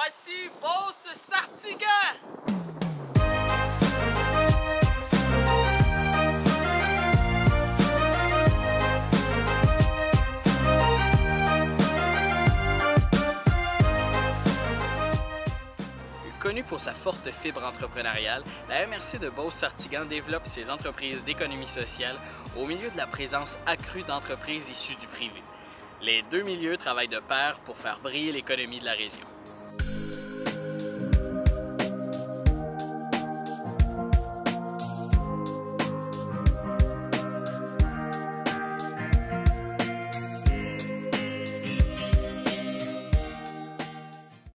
Voici Beauce-Sartiguan! Connue pour sa forte fibre entrepreneuriale, la MRC de Beauce-Sartiguan développe ses entreprises d'économie sociale au milieu de la présence accrue d'entreprises issues du privé. Les deux milieux travaillent de pair pour faire briller l'économie de la région.